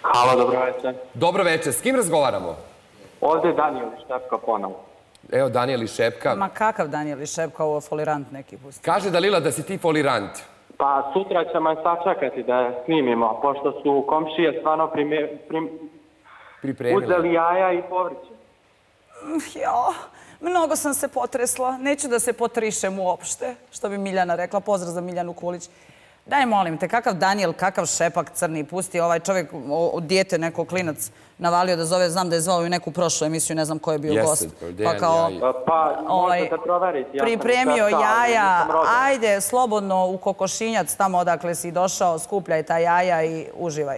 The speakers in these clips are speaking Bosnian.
Halo, dobro večer. Dobro večer, s kim razgovaramo? Ovdje je Danijel iz Šepka ponovo. Evo, Danijel iz Šepka. Ma kakav Danijel iz Šepka, ovo folirant neki pusti. Kaže Dalila da si ti folirant. Pa sutra ćemo je sačekati da je snimimo, pošto su komšije stvarno Pripremila. uzeli jaja i povrće. Jo, mnogo sam se potresla. Neću da se potrišem uopšte, što bi Miljana rekla. Pozdrav za Miljanu Kulić. Daj, molim te, kakav Danijel, kakav Šepak crni, pusti ovaj čovjek, dijete, neko klinac, navalio da zove, znam da je zvao u neku prošlu emisiju, ne znam ko je bio gost. Pa kao, Pa možete proveriti. pripremio jaja, ajde, slobodno u Kokošinjac, tamo odakle si došao, skupljaj ta jaja i uživaj.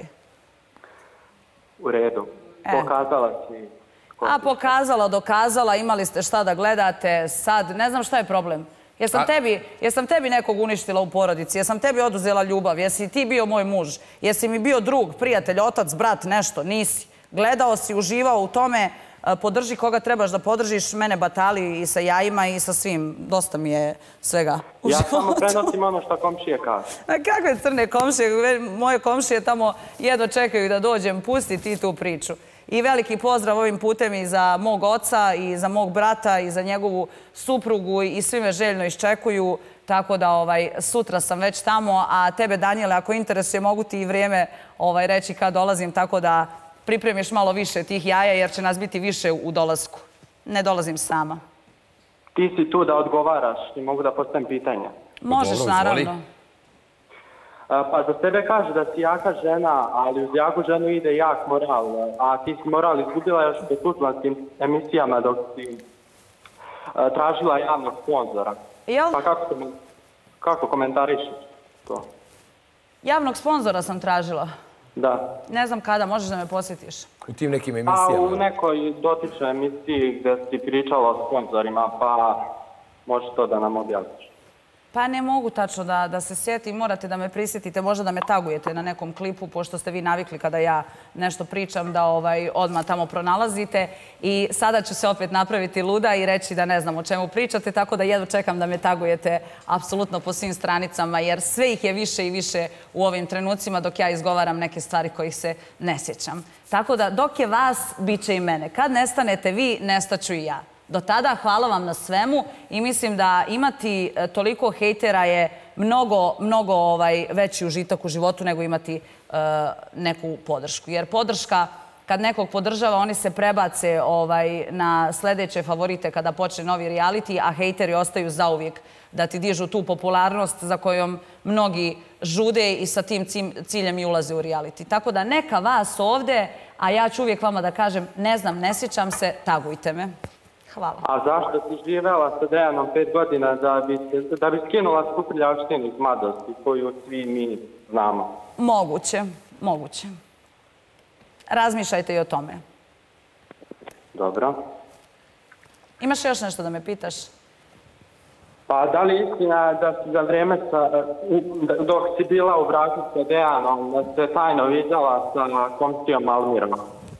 U redu. Pokazala si. A pokazala, dokazala, imali ste šta da gledate, sad, ne znam šta je problem. Jesam tebi nekog uništila u porodici, jesam tebi oduzela ljubav, jesi ti bio moj muž, jesi mi bio drug, prijatelj, otac, brat, nešto, nisi. Gledao si, uživao u tome, podrži koga trebaš da podržiš, mene batali i sa jajima i sa svim, dosta mi je svega u životu. Ja samo prenosim ono što komšije kažu. Kakve crne komšije, moje komšije tamo jedno čekaju da dođem, pusti ti tu priču. I veliki pozdrav ovim putem i za mog oca i za mog brata i za njegovu suprugu i svi me željno iščekuju, tako da sutra sam već tamo, a tebe Danijele, ako interesuje, mogu ti i vrijeme reći kad dolazim, tako da pripremiš malo više tih jaja jer će nas biti više u dolasku. Ne dolazim sama. Ti si tu da odgovaraš i mogu da postavim pitanja. Možeš, naravno. Pa za tebe kaže da si jaka žena, ali uz jaku ženu ide jak moral, a ti si moral izgubila još u tutlanskim emisijama dok si tražila javnog sponzora. Jel? Pa kako komentarišeš to? Javnog sponzora sam tražila. Da. Ne znam kada, možeš da me posjetiš. U tim nekim emisijama? Pa u nekoj dotičnoj emisiji gdje si pričala o sponzorima, pa možeš to da nam objasniš. Pa ne mogu tačno da se sjetim, morate da me prisjetite, možda da me tagujete na nekom klipu, pošto ste vi navikli kada ja nešto pričam da odmah tamo pronalazite i sada ću se opet napraviti luda i reći da ne znam o čemu pričate, tako da jedva čekam da me tagujete apsolutno po svim stranicama, jer sve ih je više i više u ovim trenucima dok ja izgovaram neke stvari kojih se ne sjećam. Tako da dok je vas, bit će i mene. Kad nestanete vi, nestaću i ja. Do tada hvala vam na svemu i mislim da imati toliko hejtera je mnogo veći užitak u životu nego imati neku podršku. Jer podrška, kad nekog podržava, oni se prebace na sljedeće favorite kada počne novi reality, a hejteri ostaju zauvijek da ti dižu tu popularnost za kojom mnogi žude i sa tim ciljem i ulaze u reality. Tako da neka vas ovde, a ja ću uvijek vama da kažem ne znam, ne sjećam se, tagujte me. Hvala. A zašto si živjela sa Dejanom 5 godina da bi skinula svu prljavštinu iz mladosti koju svi mi znamo? Moguće, moguće. Razmišljajte i o tome. Dobro. Imaš još nešto da me pitaš? Pa da li je istina da si za vrijeme dok si bila u braku sa Dejanom da se tajno viđala sa komšijom Almirom?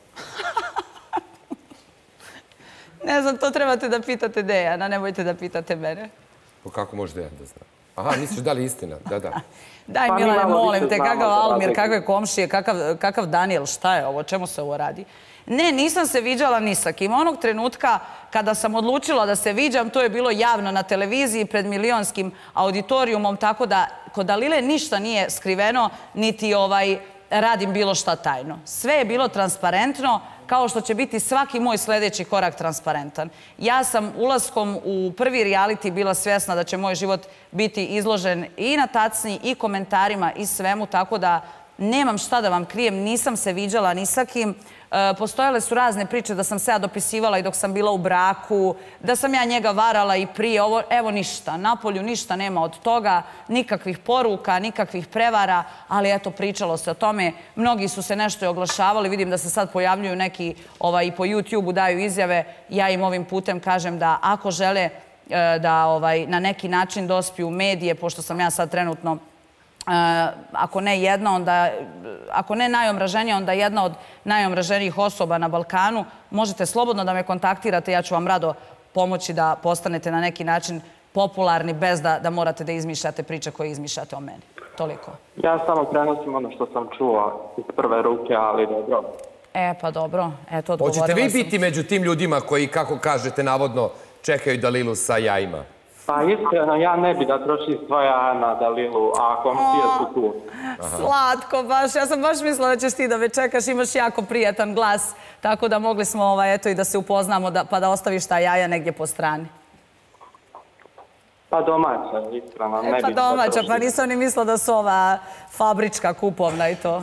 Ne znam, to trebate da pitate Dejana, nemojte da pitate mene. Pa kako može Dejan da zna? Aha, misliš da li istina? Da, da. Daj, Milane, molim te, kakav Almir, kakve komšije, kakav Danijel, šta je ovo, čemu se ovo radi? Ne, nisam se viđala ni sa kim. Onog trenutka kada sam odlučila da se viđam, to je bilo javno na televiziji pred milionskim auditorijumom, tako da kod Dalile ništa nije skriveno, niti radim bilo šta tajno. Sve je bilo transparentno, kao što će biti svaki moj sljedeći korak transparentan. Ja sam ulaskom u prvi reality bila svjesna da će moj život biti izložen i na tacni, i komentarima, i svemu, tako da nemam šta da vam krijem, nisam se viđala ni sa kim. Postojale su razne priče da sam se ja dopisivala i dok sam bila u braku, da sam ja njega varala i prije. Evo ništa, napolju ništa nema od toga, nikakvih poruka, nikakvih prevara, ali eto, pričalo se o tome. Mnogi su se nešto i oglašavali, vidim da se sad pojavljuju neki i po YouTube-u daju izjave. Ja im ovim putem kažem da ako žele da na neki način dospiju u medije, pošto sam ja sad trenutno ako ne jedna, onda, ako ne najomraženija, onda jedna od najomraženijih osoba na Balkanu, možete slobodno da me kontaktirate, ja ću vam rado pomoći da postanete na neki način popularni bez da morate da izmišljate priče koje izmišljate o meni. toliko. Ja samo prenosim ono što sam čuo iz prve ruke, ali dobro. Pa dobro, eto, odgovorila sam. Hoćete vi biti među tim ljudima koji, kako kažete, navodno čekaju Dalilu sa jajima? Pa iskreno, ja ne bi da trošim svoja jaja na Dalilu, a komšije su tu. Slatko baš, ja sam baš mislila da ćeš ti da me čekaš, imaš jako prijatan glas, tako da mogli smo eto i da se upoznamo pa da ostaviš ta jaja negdje po strani. Pa domaća, iskreno, ne bi da trošim. Pa domaća, pa nisam ni mislila da su ova fabrička, kupovna i to.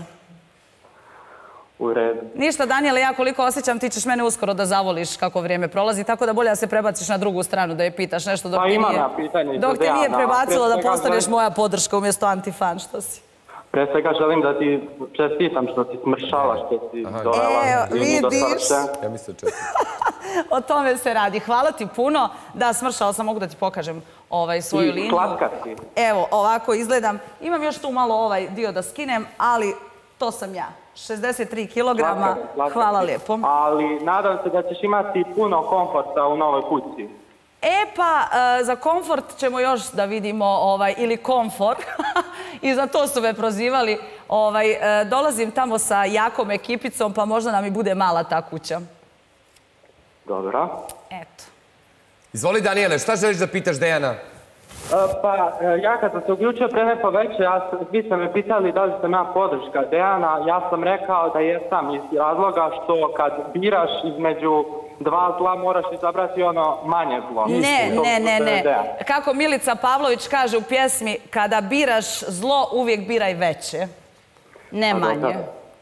U redu. Ništa, Danijele, ja koliko osjećam, ti ćeš mene uskoro da zavoliš kako vrijeme prolazi, tako da bolje da se prebaciš na drugu stranu, da je pitaš nešto dok ti nije prebacilo da postaneš moja podrška umjesto antifan, što si. Pre svega želim da ti čestitam što si smršala, što si dovela zimu do savršenstva. Ja mislim čestitam. O tome se radi. Hvala ti puno. Da, smršala sam, mogu da ti pokažem svoju liniju. I slatka si. Evo, ovako izgledam. Imam još tu malo ovaj dio da skinem, ali to sam ja. 63 kilograma. Hvala lijepo. Ali nadam se da ćeš imati puno komforta u novoj kući. Pa za komfort ćemo još da vidimo, ili komfor, i za to su me prozivali. Dolazim tamo sa jakom ekipicom, pa možda nam i bude mala ta kuća. Dobro. Eto. Izvoli, Danijele, šta želiš da pitaš Dejana? Pa, ja kad sam se uključio pre neko večer, vi ste me pitali da li sam ja podrška Dejana, ja sam rekao da jesam iz razloga što kad biraš između dva zla moraš izabrati ono manje zlo. Ne. Kako Milica Pavlović kaže u pjesmi, kada biraš zlo, uvijek biraj veće. Ne manje.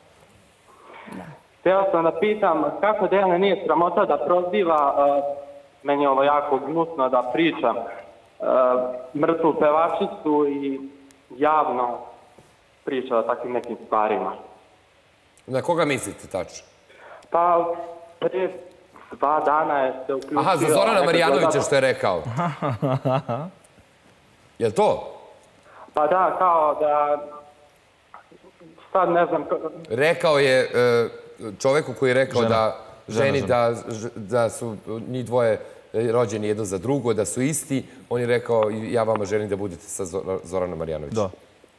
Htio sam da pitam kako Dejana nije sramota da proziva, meni je ovo jako gnusno da pričam, mrtvu pevačicu i javno priča o takvim nekim stvarima. Na koga mislite tačno? Pa, prije 2 dana je se uključio... Aha, za Zorana Marjanovića što je rekao. Je li to? Pa da, kao da... Sad ne znam... Rekao je čoveku koji je rekao da ženi da su njih dvoje rođeni jedno za drugo, da su isti. On je rekao, ja vama želim da budete sa Zoranom Marjanovićem. Da.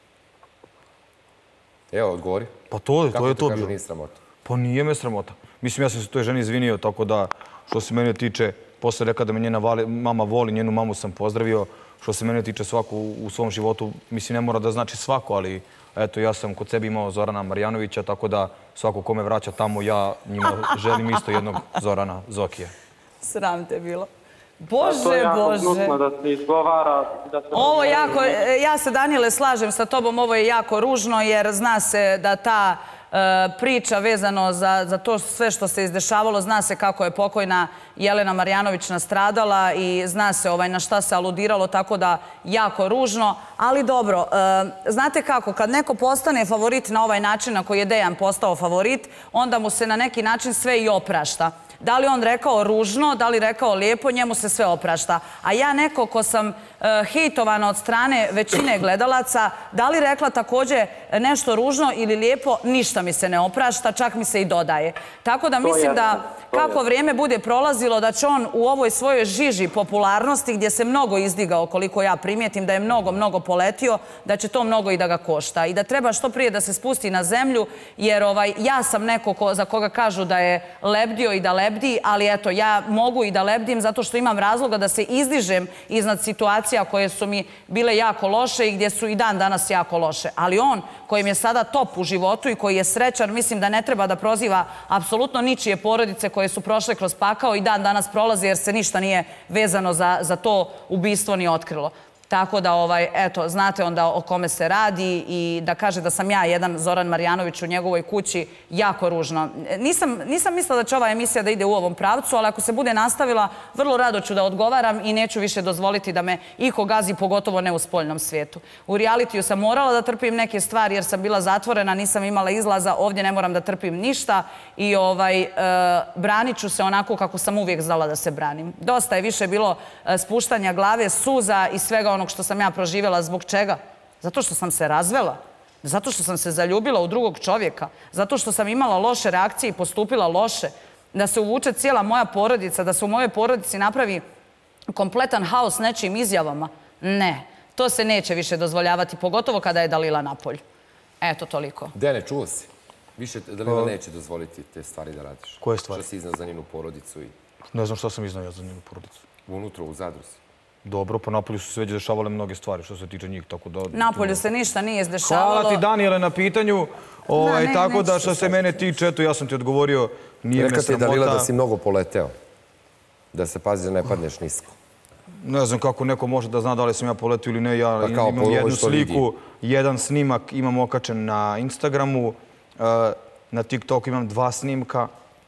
Evo, odgovori. Pa to je to bilo. Kako ti kaže nije sramota? Pa nije me sramota. Mislim, ja sam se toj ženi izvinio, tako da, što se mene tiče, posle rekao da me njena mama voli, njenu mamu sam pozdravio. Što se mene tiče, svako u svom životu, mislim, ne mora da znači svako, ali eto, ja sam kod sebi imao Zorana Marjanovića, tako da svako kome vraća tamo, ja njima želim isto jednog Zorana Zokija. Sram te bilo. Bože, to je jako Bože. gnusno da se izgovara. Ovo jako, ja se, Danijele, slažem sa tobom, ovo je jako ružno jer zna se da ta priča vezano za to sve što se izdešavalo, zna se kako je pokojna Jelena Marjanović nastradala i zna se na šta se aludiralo, tako da jako ružno. Ali dobro, znate kako, kad neko postane favorit na ovaj način na koji je Dejan postao favorit, onda mu se na neki način sve i oprašta. Da li on rekao ružno, da li rekao lijepo, njemu se sve oprašta. A ja neko ko sam hejtovana od strane većine gledalaca, da li rekla također nešto ružno ili lijepo, ništa mi se ne oprašta, čak mi se i dodaje. Tako da mislim da kako vrijeme bude prolazilo, da će on u ovoj svojoj žiži popularnosti, gdje se mnogo izdigao, koliko ja primijetim, da je mnogo poletio, da će to mnogo i da ga košta. I da treba što prije da se spusti na zemlju, jer ja sam neko za koga kažu da je lebdio i da lebdi, ali eto, ja mogu i da lebdim zato što imam razloga da se izdižem iznad situacija koje su mi bile jako loše i gdje su i dan danas jako loše. Ali on, kojem je sada top u životu i koji je srećan, mislim da ne treba da proziva apsolutno ničije porodice koje su prošle kroz pakao i dan danas prolaze jer se ništa nije vezano za to ubistvo ni otkrilo. Tako da, eto, znate onda o kome se radi i da kaže da sam ja jedan Zoran Marjanović u njegovoj kući, jako ružno. Nisam mislila da će ova emisija da ide u ovom pravcu, ali ako se bude nastavila, vrlo rado ću da odgovaram i neću više dozvoliti da me iko gazi, pogotovo ne u spoljnom svijetu. U realitiju sam morala da trpim neke stvari jer sam bila zatvorena, nisam imala izlaza, ovdje ne moram da trpim ništa i branit ću se onako kako sam uvijek znala da se branim. Dosta je više bilo spuštanja glave, suza i svega onog što sam ja proživjela. Zbog čega? Zato što sam se razvela. Zato što sam se zaljubila u drugog čovjeka. Zato što sam imala loše reakcije i postupila loše. Da se uvuče cijela moja porodica, da se u mojoj porodici napravi kompletan haos nečijim izjavama. Ne. To se neće više dozvoljavati, pogotovo kada je Dalila napolju. Eto, toliko. Dene, čuo si? Više Dalila neće dozvoliti te stvari da radiš. Koje stvari? Što si iznao za njenu porodicu i... Ne znam što sam iznao ja za njenu porodicu. Unutra, u Zadru si. Dobro, pa napolju su se već dešavale mnoge stvari što se tiče njih, tako da... Napolju se ništa nije izdešavalo. Hvala ti, Danijele, na pitanju. Tako da što se mene tiče, eto, ja sam ti odgovorio, nije me sramota. Rekao ti Dalila da si mnogo poleteo. Da se pazi da ne padneš nisko. Ne znam kako neko može da zna da li sam ja poletio ili ne. Ja imam jednu sliku, jedan snimak imam okačen na Instagramu, na TikToku imam 2 snimka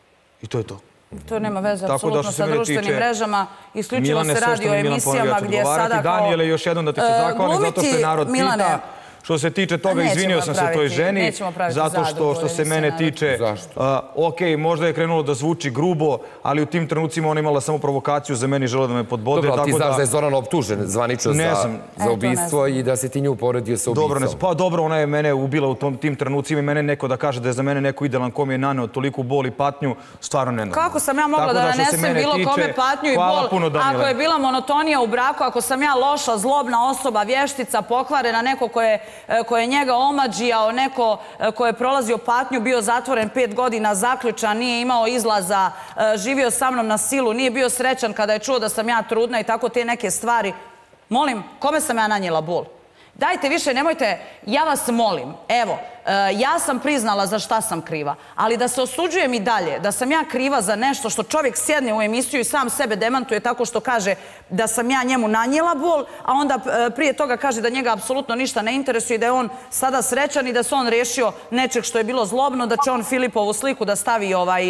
i to je to. To nema veze apsolutno sa društvenim mrežama. Isključivo se radi o emisijama gdje sada kao... Danijele, još jednom da ti se zahvalim zato što je narod pita. Što se tiče toga, izvinio sam se toj ženi, zato što se mene tiče... Ok, možda je krenulo da zvuči grubo, ali u tim trenucima ona imala samo provokaciju za meni, žele da me podbode. Dobro, ali ti znaš da je Zoran optužen zvanično za ubistvo i da si ti nju poredio sa ubicom. Pa dobro, ona je mene ubila u tim trenucima i mene neko da kaže da je za mene neko idealan kom je naneo toliko bol i patnju, stvarno ne znam. Kako sam ja mogla da nanesem bilo kome patnju i bol ako je bila monotonija u braku, ako sam ja loša, zlobna osoba, vještica, pokvarena, neko ko je njega omađijao, neko ko je prolazio patnju, bio zatvoren 5 godina, zaključan, nije imao izlaza, živio sa mnom na silu, nije bio srećan kada je čuo da sam ja trudna i tako te neke stvari. Molim, kome sam ja nanijela bol? Dajte više, nemojte, ja vas molim, evo, ja sam priznala za šta sam kriva, ali da se osuđujem i dalje, da sam ja kriva za nešto što čovjek sjedne u emisiju i sam sebe demantuje tako što kaže da sam ja njemu nanijela bol, a onda prije toga kaže da njega apsolutno ništa ne interesuje i da je on sada srećan i da se on riješio nečeg što je bilo zlobno, da će on Filipovu sliku da stavi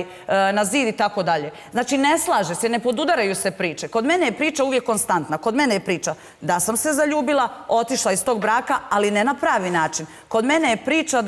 na zid i tako dalje. Znači, ne slaže se, ne podudaraju se priče. Kod mene je priča uvijek konstantna. Kod mene je priča da sam se zaljubila, otišla iz tog braka, ali ne na pravi način. Kod mene je priča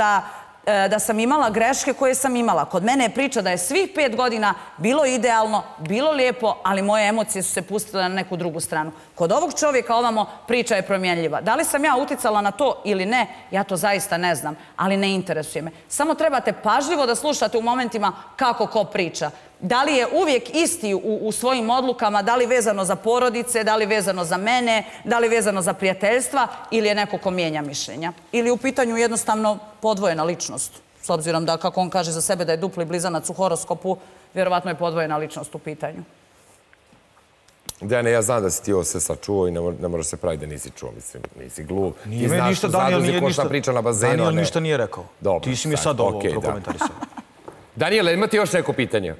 da sam imala greške koje sam imala. Kod mene je priča da je svih 5 godina bilo idealno, bilo lijepo, ali moje emocije su se pustile na neku drugu stranu. Kod ovog čovjeka ovamo priča je promjenljiva. Da li sam ja uticala na to ili ne, ja to zaista ne znam, ali ne interesuje me. Samo trebate pažljivo da slušate u momentima kako ko priča. Da li je uvijek isti u svojim odlukama, da li vezano za porodice, da li vezano za mene, da li vezano za prijateljstva ili je neko ko mijenja mišljenja. Ili u pitanju jednostavno podvojena ličnost. S obzirom da, kako on kaže za sebe, da je dupli blizanac u horoskopu, vjerovatno je podvojena ličnost u pitanju. Dejane, ja znam da si ti ovo sve sačuo i ne moraš se praviti da nisi čuo, mislim, nisi glup. Nije me ništa, Danijel nije ništa. Danijel ništa nije rekao. Ti si mi sad ovo prokomentarisao. Danijel, imate još neko pitanje?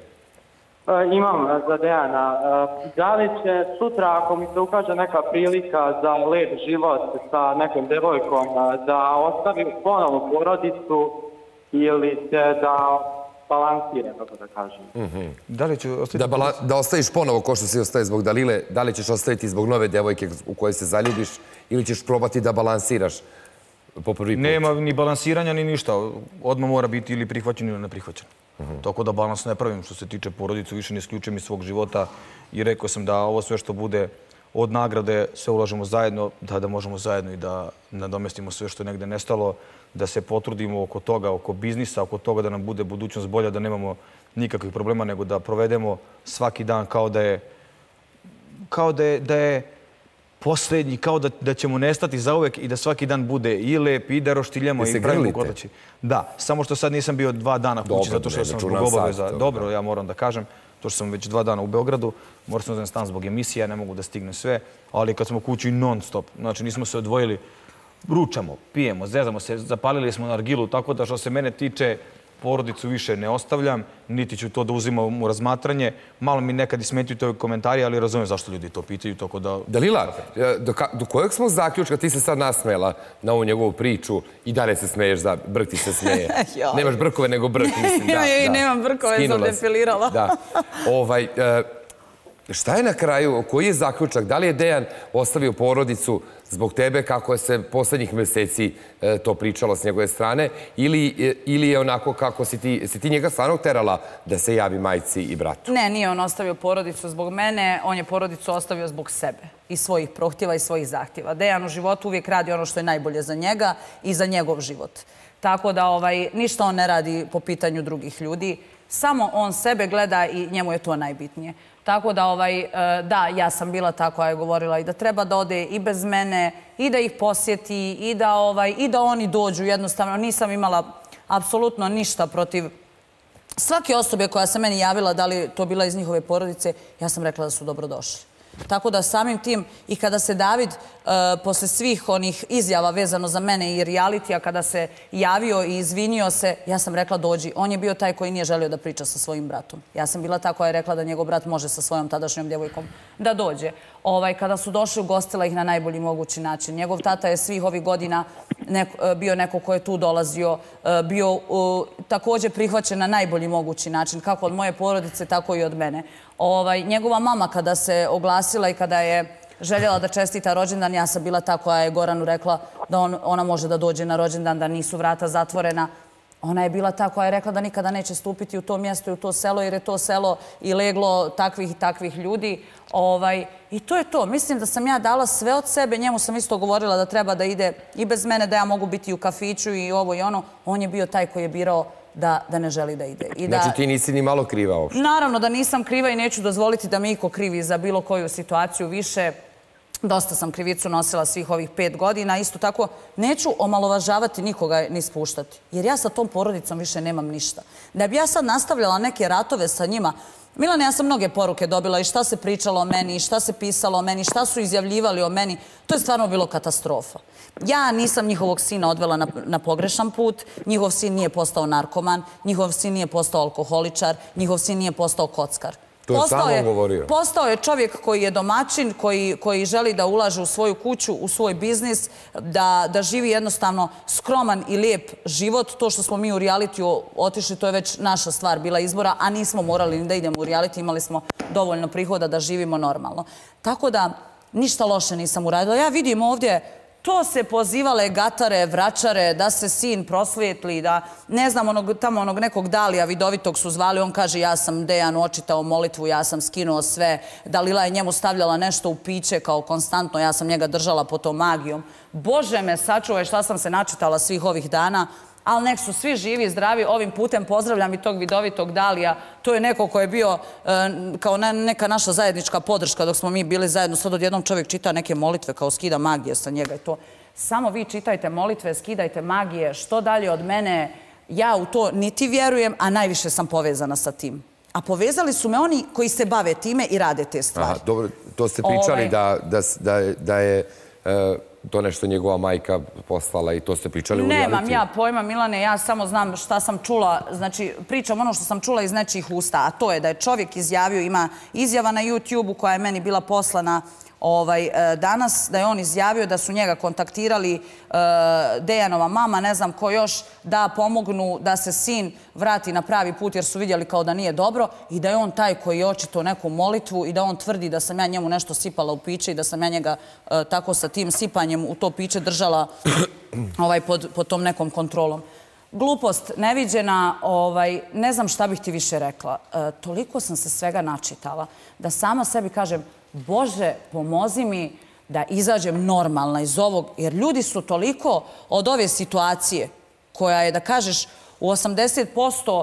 Imam za Dejana. Da li će sutra, ako mi se ukaže neka prilika za lep život sa nekom devojkom, da ostavi ponovo porodicu ili će da balansira, kako da kažem? Da li ću ostaviti... Da ostaviš ponovo ko što si ostaje zbog Dalile, da li ćeš ostaviti zbog nove devojke u kojoj se zaljubiš ili ćeš probati da balansiraš po prvi put? Nema ni balansiranja ni ništa. Odmah mora biti ili prihvaćen ili neprihvaćen. Tako da balans ne pravim što se tiče porodicu, više ne isključujem iz svog života i rekao sam da ovo sve što bude od nagrade sve ulažemo zajedno, da možemo zajedno i da nadomestimo sve što je negde nestalo, da se potrudimo oko toga, oko biznisa, oko toga da nam bude budućnost bolja, da nemamo nikakvih problema, nego da provedemo svaki dan kao da je posljednji, kao da ćemo nestati zauvek i da svaki dan bude i lep i da roštiljamo i pravimo kotlači. Da, samo što sad nisam bio 2 dana kući zato što sam zbog obaveza. Dobro, ja moram da kažem, to što sam već 2 dana u Beogradu, moram sam uzeti stan zbog emisija, ne mogu da stignem sve, ali kad smo kući non stop, znači nismo se odvojili, ručamo, pijemo, zezamo se, zapalili smo nargilu, tako da što se mene tiče, porodicu više ne ostavljam, niti ću to da uzimam u razmatranje. Malo mi nekad i smetaju to komentari, ali razumijem zašto ljudi to pitaju, tako da... Dalila, do kojeg smo zaključka, ti se sad nasmela na ovu njegovu priču i dalje se smeješ, Brk ti se smeje. Nemaš brkove, nego Brk, mislim, da. Nemam brkove, sam defilirala. Da. Šta je na kraju, koji je zaključak? Da li je Dejan ostavio porodicu zbog tebe, kako je se poslednjih meseci to pričalo s njegove strane, ili je onako kako si ti njega stvarno terala da se javi majci i bratu? Ne, nije on ostavio porodicu zbog mene, on je porodicu ostavio zbog sebe i svojih prohtjeva i svojih zahtjeva. Dejan u životu uvijek radi ono što je najbolje za njega i za njegov život. Tako da ništa on ne radi po pitanju drugih ljudi, samo on sebe gleda i njemu je to najbitnije. Tako da, da, ja sam bila ta koja je govorila i da treba da ode i bez mene, i da ih posjeti, i da oni dođu. Jednostavno, nisam imala apsolutno ništa protiv svake osobe koja se meni javila, da li to bila iz njihove porodice, ja sam rekla da su dobrodošli. Tako da samim tim i kada se David posle svih onih izjava vezano za mene i realitija, kada se javio i izvinio se, ja sam rekla dođi. On je bio taj koji nije želio da priča sa svojim bratom. Ja sam bila ta koja je rekla da njegov brat može sa svojom tadašnjom djevojkom da dođe. Kada su došli, ugostila ih na najbolji mogući način. Njegov tata je svih ovih godina bio neko ko je tu dolazio, bio također prihvaćen na najbolji mogući način, kako od moje porodice, tako i od mene. Njegova mama kada se oglasila i kada je željela da čestita rođendan, ja sam bila ta koja je Goranu rekla da ona može da dođe na rođendan, da nisu vrata zatvorena. Ona je bila ta koja je rekla da nikada neće stupiti u to mjesto i u to selo, jer je to selo i leglo takvih i takvih ljudi. I to je to. Mislim da sam ja dala sve od sebe. Njemu sam isto govorila da treba da ide i bez mene, da ja mogu biti u kafiću i ovo i ono. On je bio taj koji je birao da ne želi da ide. Znači ti nisi ni malo kriva uopšte? Naravno da nisam kriva i neću dozvoliti da me iko krivi za bilo koju situaciju više. Dosta sam krivicu nosila svih ovih 5 godina. Isto tako, neću omalovažavati nikoga ni spuštati. Jer ja sa tom porodicom više nemam ništa. Da bi ja sad nastavljala neke ratove sa njima, Milane, ja sam mnoge poruke dobila i šta se pričalo o meni, i šta se pisalo o meni, šta su izjavljivali o meni. To je stvarno bilo katastrofa. Ja nisam njihovog sina odvela na pogrešan put, njihov sin nije postao narkoman, njihov sin nije postao alkoholičar, njihov sin nije postao kockar. To je samo on govorio. Postao je čovjek koji je domaćin, koji želi da ulaže u svoju kuću, u svoj biznis, da živi jednostavno skroman i lijep život. To što smo mi u realitiju otišli, to je već naša stvar bila izbora, a nismo morali ni da idemo u reality, imali smo dovoljno prihoda da živimo normalno. Tako da ništa loše nisam uradila. Ja vidim ovdje, to se pozivale gatare, vračare, da se sin prosvijetli, da ne znam, tamo onog nekog Dalija vidovitog su zvali, on kaže ja sam Dejanu očitao molitvu, ja sam skinuo sve, Dalila je njemu stavljala nešto u piće kao konstantno, ja sam njega držala pod tom magijom. Bože me sačuvaj šta sam se načitala svih ovih dana, ali nek su svi živi i zdravi. Ovim putem pozdravljam i tog vidovitog Dalija. To je neko ko je bio kao neka naša zajednička podrška dok smo mi bili zajedno. Sad odjednom čovjek čita neke molitve kao skida magije sa njega i to. Samo vi čitajte molitve, skidajte magije. Što dalje od mene, ja u to niti vjerujem, a najviše sam povezana sa tim. A povezali su me oni koji se bave time i rade te stvari. Dobro, to ste pričali da je to nešto njegova majka poslala i to ste pričali u realitiju? Nemam ja pojma, Milane, ja samo znam šta sam čula, znači pričam ono što sam čula iz nečijih usta, a to je da je čovjek izjavio, ima izjava na YouTube-u koja je meni bila poslana danas, da je on izjavio da su njega kontaktirali Dejanova mama, ne znam ko još, da pomognu da se sin vrati na pravi put jer su vidjeli kao da nije dobro i da je on taj koji je očito neku molitvu i da on tvrdi da sam ja njemu nešto sipala u piće i da sam ja njega tako sa tim sipanjem u to piće držala pod tom nekom kontrolom. Glupost neviđena, ne znam šta bih ti više rekla. Toliko sam se svega načitala da sama sebi kažem Bože, pomozi mi da izađem normalna iz ovog, jer ljudi su toliko od ove situacije koja je, da kažeš, u 80%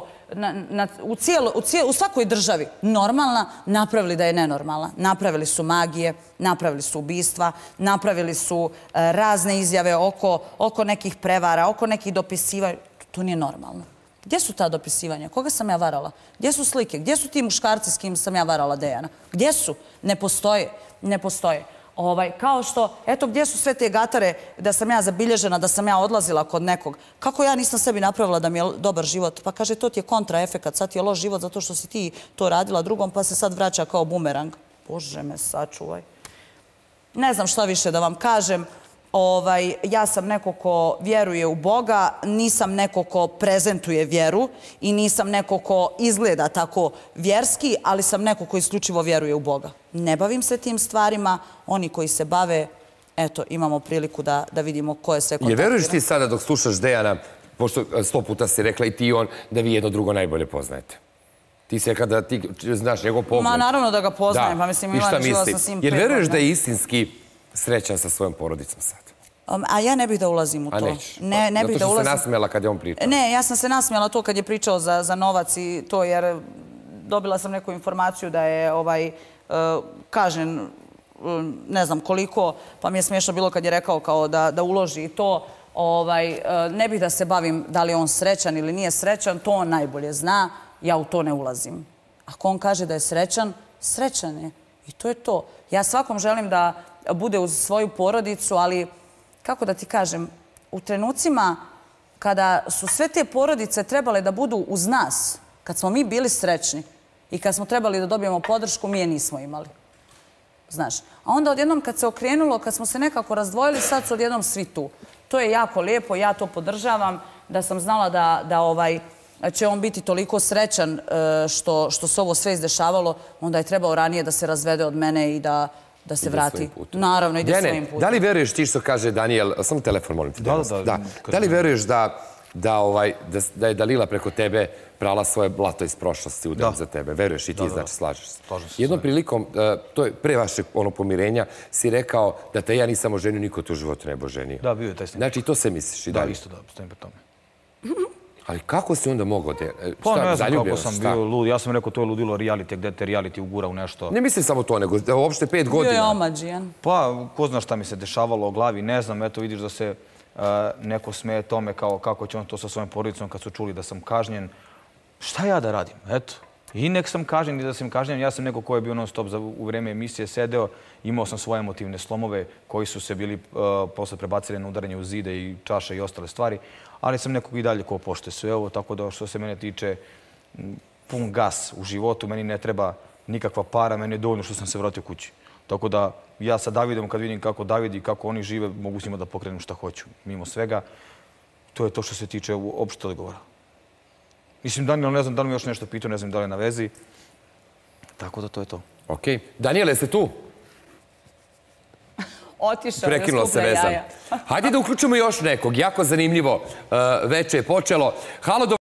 u svakoj državi normalna, napravili da je nenormalna. Napravili su magije, napravili su ubistva, napravili su razne izjave oko nekih prevara, oko nekih dopisivanja. To nije normalno. Gdje su ta dopisivanja? Koga sam ja varala? Gdje su slike? Gdje su ti muškarci s kim sam ja varala Dejana? Gdje su? Ne postoje. Ne postoje. Kao što, eto, gdje su sve te gatare da sam ja zabilježena, da sam ja odlazila kod nekog? Kako ja nisam sebi napravila da mi je dobar život? Pa kaže, to ti je kontraefekat, sad ti je loš život zato što si ti to radila drugom, pa se sad vraća kao bumerang. Bože me sačuvaj. Ne znam šta više da vam kažem. Ja sam neko ko vjeruje u Boga, nisam neko ko prezentuje vjeru i nisam neko ko izgleda tako vjerski, ali sam neko ko isključivo vjeruje u Boga. Ne bavim se tim stvarima, oni koji se bave, eto, imamo priliku da vidimo ko je sve kontaktirano. Jer veruješ ti sada dok slušaš Dejana, pošto 100 puta si rekla i ti i on, da vi jedno drugo najbolje poznajete? Ti si rekla da ti znaš njegov pogled. Ma naravno da ga poznajem, pa mislim Milana žila sa svim jer veruješ da je istinski srećan sa svojom porodicom sad? A ja ne bih da ulazim u to. A nećeš? Zato što se nasmijela kad je on pričao. Ne, ja sam se nasmijela to kad je pričao za novac i to jer dobila sam neku informaciju da je kažen ne znam koliko, pa mi je smiješno bilo kad je rekao kao da uloži i to. Ne bih da se bavim da li je on srećan ili nije srećan, to on najbolje zna, ja u to ne ulazim. Ako on kaže da je srećan, srećan je. I to je to. Ja svakom želim da bude uz svoju porodicu, ali, kako da ti kažem, u trenucima kada su sve te porodice trebale da budu uz nas, kad smo mi bili srećni i kad smo trebali da dobijemo podršku, mi je nismo imali. Znaš. A onda odjednom kad se okrenulo, kad smo se nekako razdvojili, sad su odjednom svi tu. To je jako lijepo, ja to podržavam, da sam znala da će on biti toliko srećan što se ovo sve izdešavalo, onda je trebao ranije da se razvede od mene i da se vrati. Naravno, ide svojim putem. Da li veruješ ti što kaže Danijel, samo telefon molim te. Da li veruješ da je Dalila preko tebe prala svoje blato iz prošlosti udem za tebe? Veruješ i ti, znači slažeš se. Jednom prilikom, to je pre vašeg pomirenja, si rekao da te ja nisam oženio, niko te u životu ne bi oženio. Da, bio je taj snimak. Znači, to se misliš i dalje? Da, isto da, stojim po tome. Ali kako si onda mogao da... Pa ne znam kako sam bio lud. Ja sam rekao, to je ludilo reality, gde te reality ugura u nešto. Ne mislim samo to, nego uopšte 5 godina. Bio je omađijan. Pa, ko zna šta mi se dešavalo o glavi, ne znam. Eto, vidiš da se neko smeje tome kao kako će on to sa svojom porodicom kad su čuli da sam kažnjen. Šta ja da radim? Eto. I nek sam kažnjen i da sam kažnjen. Ja sam neko ko je bio non stop u vreme emisije sedeo. Imao sam svoje emotivne slomove koji su se bili posle prebacili na udaranje u zide i čaše i ostale stvari. Ali sam nekog i dalje ko poštuje sve ovo, tako da što se mene tiče pun gas u životu, meni ne treba nikakva para, meni je dovoljno što sam se vratio kući. Tako da ja sa Davidom, kad vidim kako David i kako oni žive, mogu s njima da pokrenem šta hoću. Mimo svega, to je to što se tiče opšte odgovora. Mislim, Daniel, ne znam da li mi još nešto pitao, ne znam da li je na vezi. Tako da to je to. Okej. Danijel, jeste tu? Otišao je, skuplja jaja. Hajde da uključimo još nekog. Jako zanimljivo veče je počelo. Halo,